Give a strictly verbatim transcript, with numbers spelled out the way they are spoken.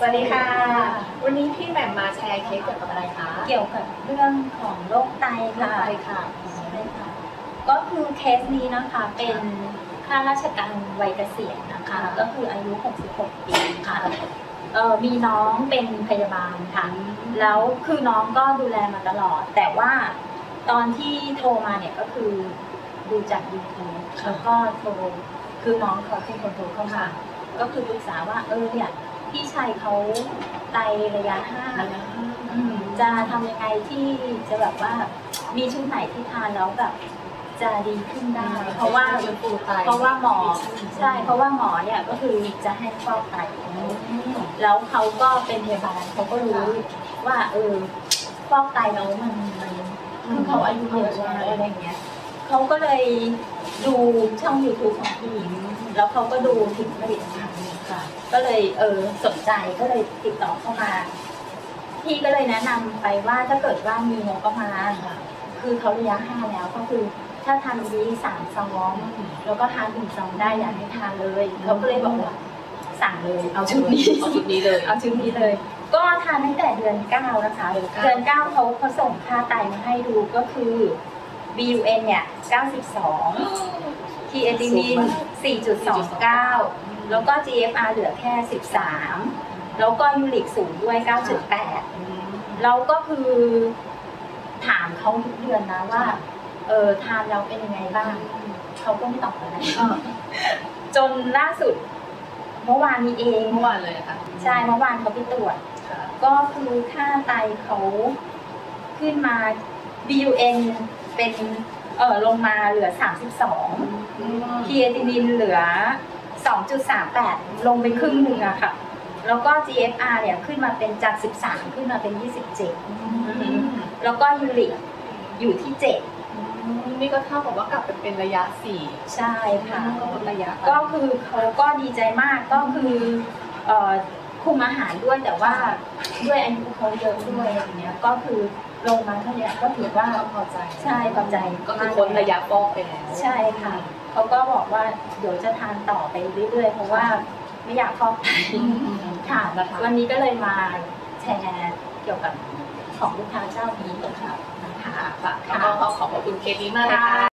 วัสดีค่ะวันนี้พี่แหม่มมาแชร์เคสเกี่ยวกับอะไรคะเกี่ยวกับเรื่องของโรคไตค่ะไตค่ะใช่ค่ะก็คือเคสนี้นะคะเป็นข้าราชการวัยเกษียณนะคะก็คืออายุหกสิบหกปีค่ะเออมีน้องเป็นพยาบาลค่ะแล้วคือน้องก็ดูแลมาตลอดแต่ว่าตอนที่โทรมาเนี่ยก็คือดูจาก ยูทูบ แล้วก็โทรคือน้องเขาเป็นคนโทรเข้ามาก็คือปรึกษาว่าเออเนี่ยพี่ชายเขาไตระยะห้าจะทำยังไงที่จะแบบว่ามีชุดไหนที่ทานแล้วแบบจะดีขึ้นได้เพราะว่าเพราะว่าหมอใช่เพราะว่าหมอเนี่ยก็คือจะให้ฟอกไตแล้วเขาก็เป็นพยาบาลเขาก็รู้ว่าเออฟอกไตแล้วมันมันเขาอายุเยอะแล้วอะไรเงี้ยเขาก็เลยดูช่อง ยูทูบ ของพี่แล้วเขาก็ดูถึงผลิตภัณฑ์ค่ะก็เลยเออสนใจก็เลยติดต่อเข้ามาพี่ก็เลยแนะนำไปว่าถ้าเกิดว่ามีงบประมาณคือเขาระยะห้าแล้วก็คือถ้าทานดีสามซองแล้วก็ทานหนึ่งซองได้อยากให้ทานเลยเขาก็เลยบอกว่าสั่งเลยเอาชุดนี้เอาชุดนี้เลยเอาชุดนี้เลย ก็ทานตั้งแต่เดือนเก้านะคะเดือนเก้าเขาเขาส่งค่าไตมาให้ดูก็คือ บี ยู เอ็น เนี่ยเก้าสิบสองที เอ ที นิน สี่จุดสองเก้า แล้วก็ จี เอฟ อาร์ เหลือแค่สิบสามแล้วก็ยูริกสูงด้วย เก้าจุดแปด แล้วก็คือถามเขาทุกเดือนนะว่าเออทานเราเป็นยังไงบ้างเขาก็ไม่ตอบอะไรจนล่าสุดเมื่อวานนี้เองเมื่อวานเลยค่ะใช่เมื่อวานเขาไปตรวจก็คือค่าไตเขาขึ้นมา บี ยู เอ็น เป็นเออลงมาเหลือสามสิบสองครีเอตินินเหลือ สองจุดสามแปด ลงไปครึ่งหนึ่งอะค่ะแล้วก็ จี เอฟ อาร์ เนี่ยขึ้นมาเป็นจากสิบสามขึ้นมาเป็นยี่สิบเจ็ดแล้วก็ยูริกอยู่ที่เจ็ดนี่ก็เท่ากับว่ากลับไปเป็นระยะสี่ใช่ค่ะระยะก็คือเขาก็ดีใจมากก็คือเอ่อคุมอาหารด้วยแต่ว่าด้วยอายุเขาเยอะด้วยอย่างเงี้ยก็คือลงมาเท่านี้ก็ถือว่าพอใจใช่พอใจก็คือพ้นระยะฟอกไปแล้วใช่ค่ะเขาก็บอกว่าเดี๋ยวจะทานต่อไปเรื่อยๆเพราะว่าไม่อยากฟอกไตค่ะวันนี้ก็เลยมาแชร์เกี่ยวกับของลูกค้าเจ้านี้ค่ะค่ะแล้วก็ขอขอบคุณเคสนี้มากเลยค่ะ